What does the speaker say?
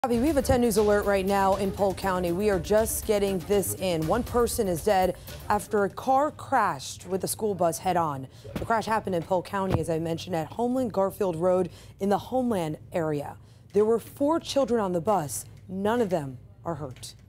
We have a 10 News alert right now in Polk County. We are just getting this in. One person is dead after a car crashed with a school bus head on. The crash happened in Polk County, as I mentioned, at Homeland Garfield Road in the Homeland area. There were 4 children on the bus. None of them are hurt.